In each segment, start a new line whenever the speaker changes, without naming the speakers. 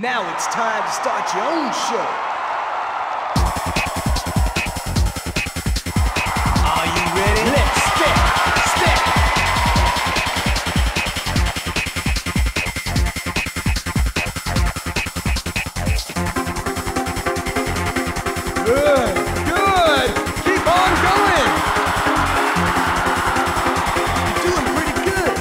Now it's time to start your own show. Are you ready? Let's step. Good. Keep on going. You're doing pretty good.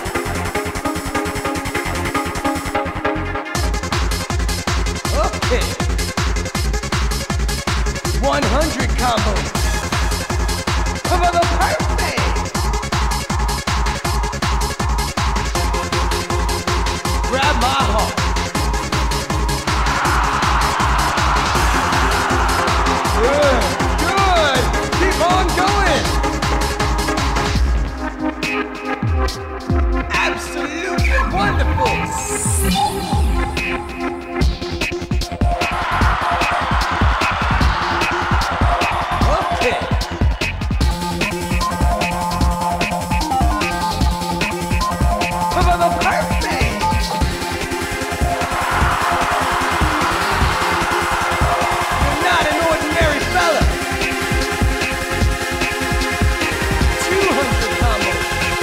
Okay. 100 combos. Cover the perfect. Grab my heart. Good. Keep on going. Absolutely wonderful. Okay. Cover the perfect. You're not an ordinary fella. 200 combos.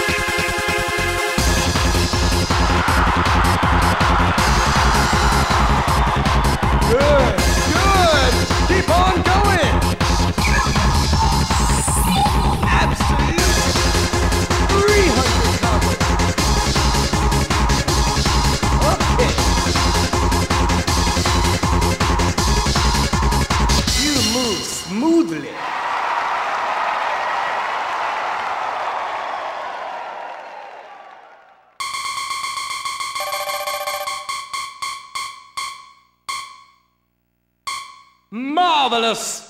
Good. Keep on going. Absolute 300 combos. Okay. You move smoothly. Marvelous!